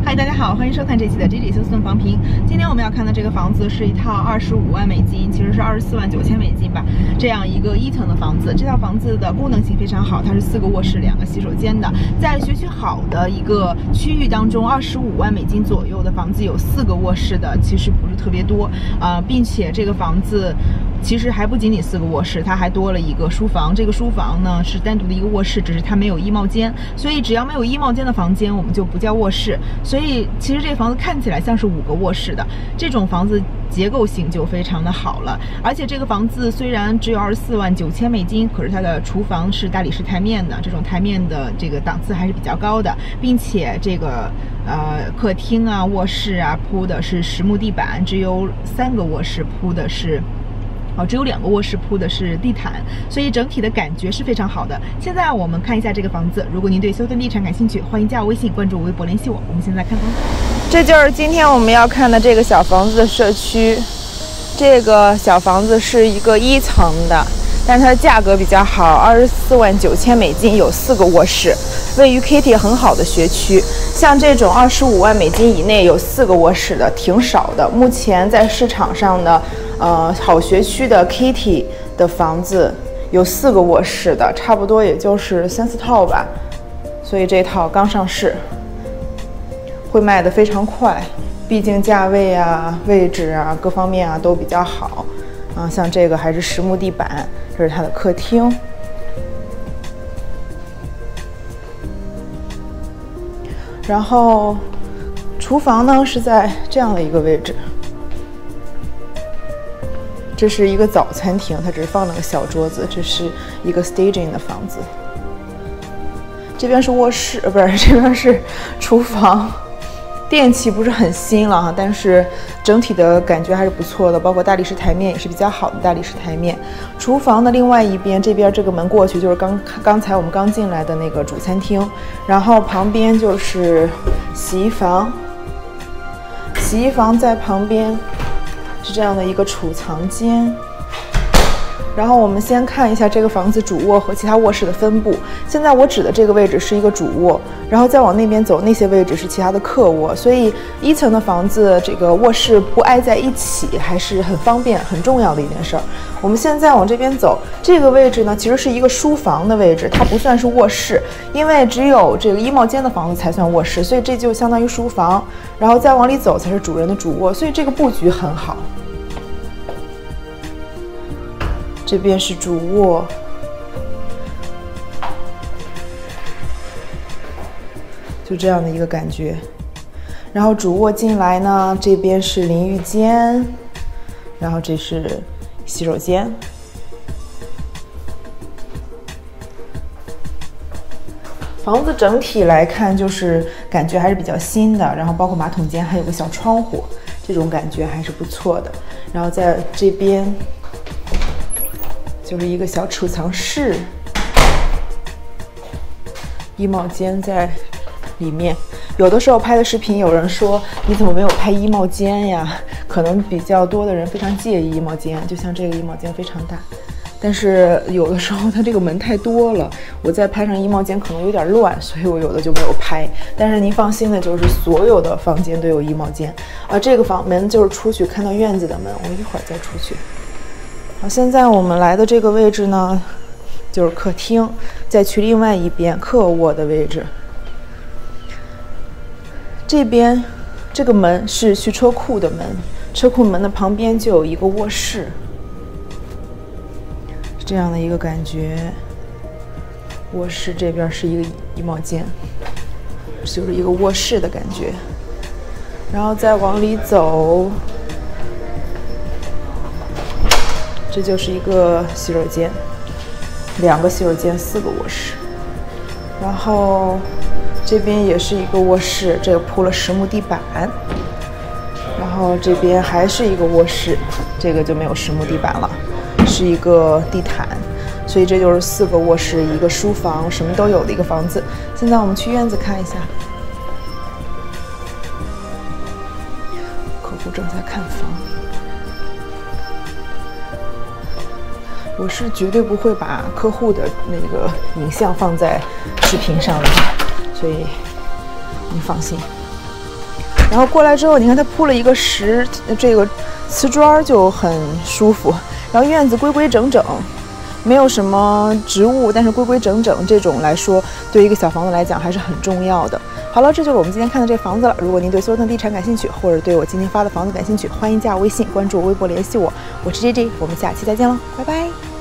嗨，大家好，欢迎收看这期的 GG 休斯顿房评。今天我们要看的这个房子是一套25万美金，其实是24万9千美金吧，这样一个1层的房子。这套房子的功能性非常好，它是4个卧室、2个洗手间的。在学区好的一个区域当中，25万美金左右的房子有4个卧室的，其实不是特别多并且这个房子其实还不仅仅4个卧室，它还多了一个书房。这个书房呢是单独的一个卧室，只是它没有衣帽间，所以只要没有衣帽间的房间，我们就不叫卧室。所以其实这个房子看起来像是5个卧室的，这种房子结构性就非常的好了。而且这个房子虽然只有24万9千美金，可是它的厨房是大理石台面的，这种台面的这个档次还是比较高的，并且这个客厅啊、卧室啊铺的是实木地板，只有3个卧室铺的是。只有2个卧室铺的是地毯，所以整体的感觉是非常好的。现在我们看一下这个房子，如果您对休斯顿地产感兴趣，欢迎加我微信，关注我微博联系我。我们现在看房子，这就是今天我们要看的这个小房子的社区。这个小房子是一个1层的，但是它的价格比较好，24万9千美金，有4个卧室，位于 Katy 很好的学区。像这种25万美金以内有4个卧室的挺少的，目前在市场上的好学区的 Katy 的房子有4个卧室的，差不多也就是3、4套吧，所以这套刚上市，会卖得非常快，毕竟价位啊、位置啊各方面啊都比较好。像这个还是实木地板，这是它的客厅。然后厨房呢是在这样的一个位置，这是一个早餐厅，它只是放了个小桌子，这是一个 staging 的房子。这边是卧室，不是，这边是厨房。电器不是很新了哈，但是整体的感觉还是不错的，包括大理石台面也是比较好的大理石台面。厨房的另外一边，这边这个门过去就是刚才我们刚进来的那个主餐厅，然后旁边就是洗衣房，洗衣房在旁边是这样的一个储藏间。然后我们先看一下这个房子主卧和其他卧室的分布。现在我指的这个位置是一个主卧，然后再往那边走，那些位置是其他的客卧。所以1层的房子，这个卧室不挨在一起，还是很方便、很重要的一件事儿。我们现在往这边走，这个位置呢，其实是一个书房的位置，它不算是卧室，因为只有这个衣帽间的房子才算卧室，所以这就相当于书房。然后再往里走才是主人的主卧，所以这个布局很好。这边是主卧，就这样的一个感觉。然后主卧进来呢，这边是淋浴间，然后这是洗手间。房子整体来看，就是感觉还是比较新的，然后包括马桶间还有个小窗户，这种感觉还是不错的。然后在这边就是一个小储藏室，衣帽间在里面。有的时候拍的视频，有人说你怎么没有拍衣帽间呀？可能比较多的人非常介意衣帽间，就像这个衣帽间非常大，但是有的时候它这个门太多了，我再拍上衣帽间可能有点乱，所以我有的就没有拍。但是您放心的就是所有的房间都有衣帽间。这个房门就是出去看到院子的门，我一会儿再出去。好，现在我们来的这个位置呢，就是客厅，再去另外一边客卧的位置。这边这个门是去车库的门，车库门的旁边就有一个卧室，是这样的一个感觉。卧室这边是一个衣帽间，就是一个卧室的感觉。然后再往里走，这就是一个洗手间，2个洗手间，4个卧室。然后这边也是一个卧室，这个铺了实木地板。然后这边还是一个卧室，这个就没有实木地板了，是一个地毯。所以这就是4个卧室，1个书房，什么都有的一个房子。现在我们去院子看一下，客户正在看房。我是绝对不会把客户的那个影像放在视频上的，所以你放心。 然后过来之后，你看它铺了一个这个瓷砖就很舒服。然后院子规规整整，没有什么植物，但是规规整整，这种来说，对于一个小房子来讲还是很重要的。好了，这就是我们今天看的这房子了。如果您对索尔顿地产感兴趣，或者对我今天发的房子感兴趣，欢迎加我微信，关注我微博联系我。我是 JJ，我们下期再见了，拜拜。